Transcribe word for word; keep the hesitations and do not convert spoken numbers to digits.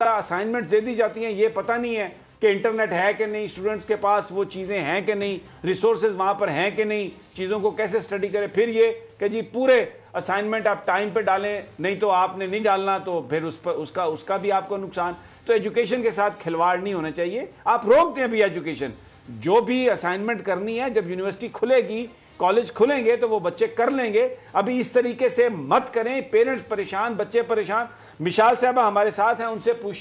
Assignments دے دی جاتی ہیں, یہ پتہ نہیں ہے کہ انٹرنیٹ ہے کہ نہیں, اسٹوڈنٹس کے پاس وہ چیزیں ہیں کہ نہیں, ریسورسز وہاں پر ہیں کہ نہیں, چیزوں کو کیسے اسٹڈی کریں. پھر یہ کہ جی پورے اسائنمنٹ آپ ٹائم پہ ڈالیں, نہیں تو آپ نے نہیں ڈالنا, تو پھر اس پر اس کا اس کا بھی آپ کو نقصان. تو ایجوکیشن کے ساتھ کھلواڑ نہیں ہونا چاہیے. آپ روک دیں بھی ایجوکیشن, جو بھی اسائنمنٹ کرنی ہے جب یونیورسٹی کھلے گی, کالج کھلیں گے تو وہ بچے کر لیں گے. ابھی اس طریقے سے مت کریں, پیرنٹس پریشان, بچے پریشان. مشال صاحبہ ہمارے ساتھ ہیں, ان سے پوچھ